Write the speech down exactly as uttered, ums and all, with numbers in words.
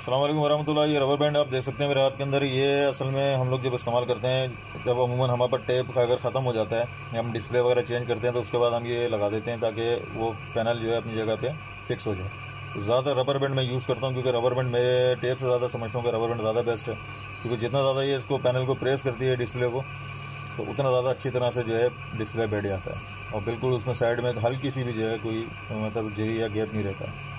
अस्सलाम वालेकुम वरहमतुल्लाह। ये रबर बैंड आप देख सकते हैं मेरे हाथ के अंदर। ये असल में हम लोग जब इस्तेमाल करते हैं, जब अमूमन हमारे पर टेप अगर ख़त्म हो जाता है, हम डिस्प्ले वगैरह चेंज करते हैं तो उसके बाद हम ये लगा देते हैं ताकि वो पैनल जो है अपनी जगह पे फिक्स हो जाए। तो ज़्यादा रबर बैंड मैं यूज़ करता हूँ क्योंकि रबर बैंड मेरे टेप से ज़्यादा समझता हूँ कि रबर बैंड ज़्यादा बेस्ट है, क्योंकि जितना ज़्यादा ये इसको पैनल को प्रेस करती है डिस्प्ले को, तो उतना ज़्यादा अच्छी तरह से जो है डिस्प्ले बैठ जाता है और बिल्कुल उसमें साइड में हल्की सी भी जो है कोई मतलब जरी या गैप नहीं रहता।